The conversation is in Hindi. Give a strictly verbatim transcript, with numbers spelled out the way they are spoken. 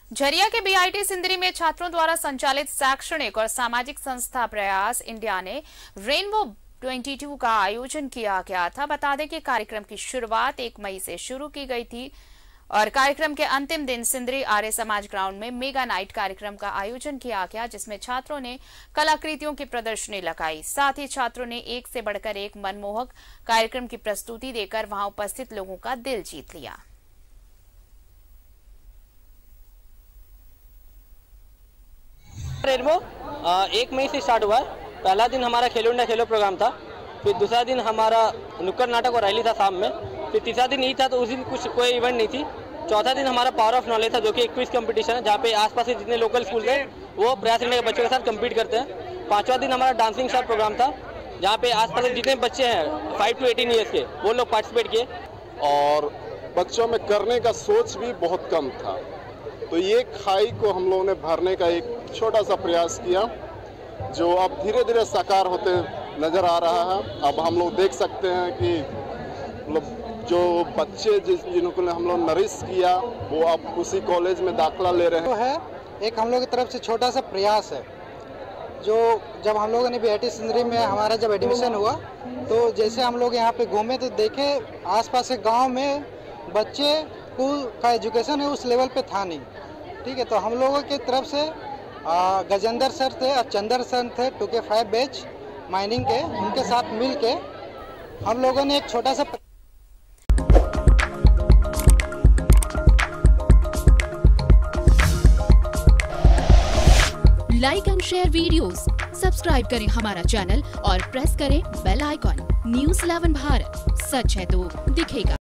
झरिया के बीआईटी सिंदरी में छात्रों द्वारा संचालित शैक्षणिक और सामाजिक संस्था प्रयास इंडिया ने रेनबो बाईस का आयोजन किया गया था। बता दें कि कार्यक्रम की शुरुआत एक मई से शुरू की गई थी और कार्यक्रम के अंतिम दिन सिंदरी आर्य समाज ग्राउंड में मेगा नाइट कार्यक्रम का आयोजन किया गया, जिसमें छात्रों ने कलाकृतियों की प्रदर्शनी लगाई। साथ ही छात्रों ने एक से बढ़कर एक मनमोहक कार्यक्रम की प्रस्तुति देकर वहां उपस्थित लोगों का दिल जीत लिया। रेनबो एक मई से स्टार्ट हुआ है। पहला दिन हमारा खेलो इंडिया खेलो प्रोग्राम था, फिर दूसरा दिन हमारा नुक्कड़ नाटक और रैली था शाम में, फिर तीसरा दिन ईद था तो उस दिन कुछ कोई इवेंट नहीं थी। चौथा दिन हमारा पावर ऑफ नॉलेज था, जो कि एक क्विज कंपटीशन है जहाँ पे आसपास के जितने लोकल स्कूल थे वो प्रयास इंडिया के बच्चों के साथ कम्पीट करते हैं। पांचवा दिन हमारा डांसिंग स्टार प्रोग्राम था, जहाँ पे आसपास के जितने बच्चे हैं फाइव टू एटीन ईयर्स के वो लोग पार्टिसिपेट किए। और बच्चों में करने का सोच भी बहुत कम था, तो ये खाई को हम लोगों ने भरने का एक छोटा सा प्रयास किया, जो अब धीरे धीरे साकार होते नज़र आ रहा है। अब हम लोग देख सकते हैं कि मतलब जो बच्चे जिस जिनको हम लोग नरिश किया वो अब उसी कॉलेज में दाखला ले रहे हैं। तो है एक हम लोग की तरफ से छोटा सा प्रयास है, जो जब हम लोगों ने बीआईटी सिंदरी में हमारा जब एडमिशन हुआ तो जैसे हम लोग यहाँ पे घूमे तो देखे आसपास के गांव में बच्चे स्कूल का एजुकेशन है उस लेवल पे था नहीं। ठीक है, तो हम लोगों की तरफ से गजेंद्र सर थे और चंद्र सर थे two K five batch mining के, उनके साथ मिल के हम लोगों ने एक छोटा सा like and share videos, subscribe करें हमारा चैनल और प्रेस करें bell icon. News eleven Bharat, सच है तो दिखेगा।